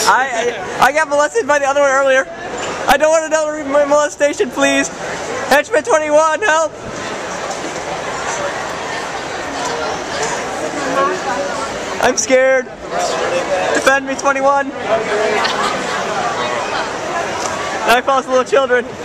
I got molested by the other one earlier. I don't want another molestation, please. Henchman 21, help! I'm scared. Defend me, 21. Now I follow the little children.